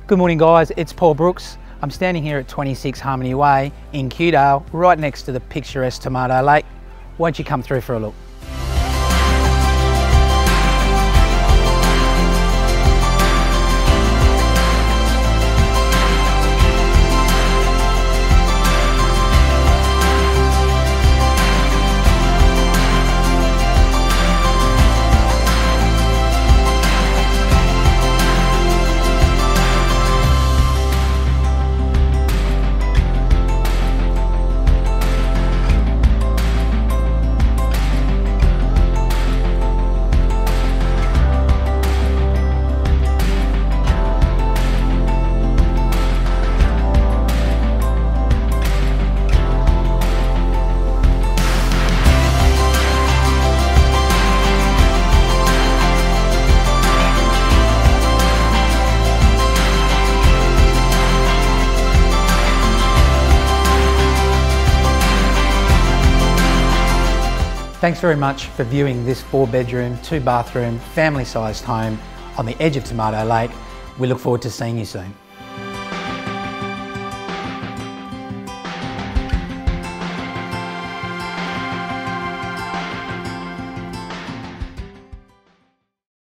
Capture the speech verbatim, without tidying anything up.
Good morning guys, it's Paul Brooks. I'm standing here at twenty-six Harmony Way in Kewdale, right next to the picturesque Tomato Lake. Won't you come through for a look? Thanks very much for viewing this four bedroom, two bathroom, family sized home on the edge of Tomato Lake. We look forward to seeing you soon.